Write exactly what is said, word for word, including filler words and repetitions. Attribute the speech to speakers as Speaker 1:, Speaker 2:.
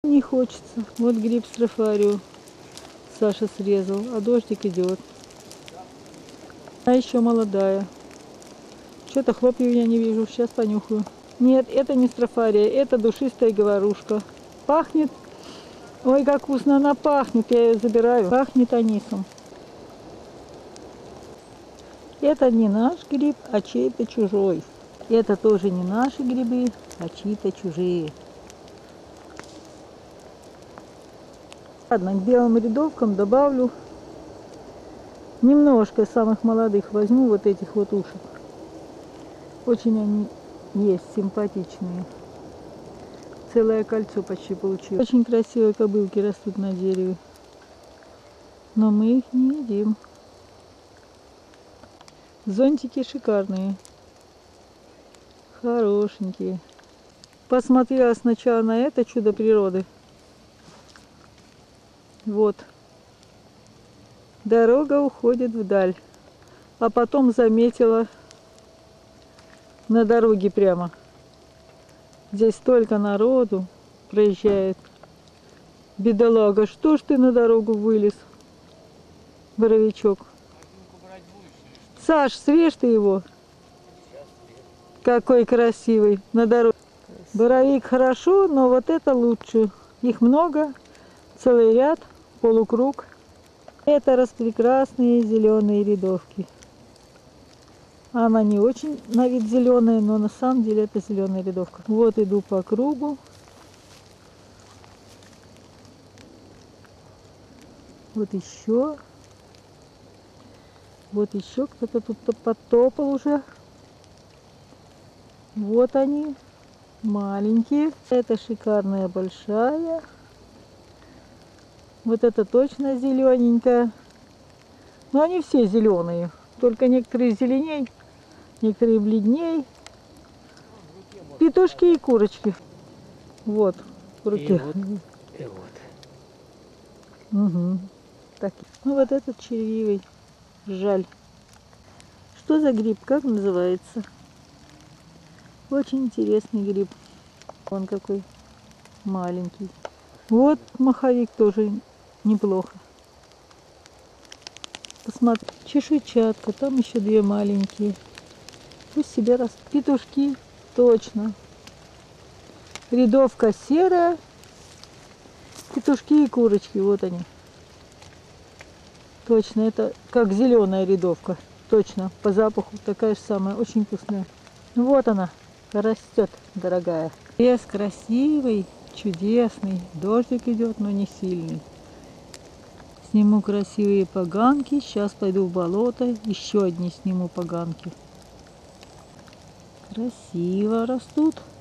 Speaker 1: Не хочется. Вот гриб строфарио Саша срезал, а дождик идет. А еще молодая. Что-то хлопьев я не вижу. Сейчас понюхаю. Нет, это не строфария, это душистая говорушка. Пахнет. Ой, как вкусно она пахнет. Я ее забираю. Пахнет анисом. Это не наш гриб, а чей-то чужой. Это тоже не наши грибы, а чьи-то чужие. Ладно, к белым рядовкам добавлю немножко самых молодых. Возьму вот этих вот ушек. Очень они есть симпатичные. Целое кольцо почти получилось. Очень красивые кобылки растут на дереве. Но мы их не едим. Зонтики шикарные. Хорошенькие. Посмотрела сначала на это чудо природы. Вот. Дорога уходит вдаль. А потом заметила на дороге прямо. Здесь столько народу проезжает. Бедолага, что ж ты на дорогу вылез? Боровичок. Саш, срежь ты его. Какой красивый на дороге. Боровик хорошо, но вот это лучше. Их много, целый ряд, полукруг. Это распрекрасные зеленые рядовки. Она не очень на вид зеленая, но на самом деле это зеленая рядовка. Вот иду по кругу. Вот еще. Вот еще кто-то тут потопал уже. Вот они, маленькие. Это шикарная большая. Вот это точно зелененькая. Но они все зеленые. Только некоторые зеленей, некоторые бледней. Петушки и курочки. Вот, в руке.
Speaker 2: И вот, и вот.
Speaker 1: Угу. Так. Ну вот этот червивый. Жаль. Что за гриб? Как называется? Очень интересный гриб. Он какой маленький. Вот маховик тоже неплохо. Посмотри. Чешуйчатка. Там еще две маленькие. Пусть себе растут. Петушки. Точно. Рядовка серая. Петушки и курочки. Вот они. Точно. Это как зеленая рядовка. Точно. По запаху такая же самая. Очень вкусная. Вот она. Растет, дорогая. Лес красивый, чудесный. Дождик идет, но не сильный. Сниму красивые поганки. Сейчас пойду в болото. Еще одни сниму поганки. Красиво растут.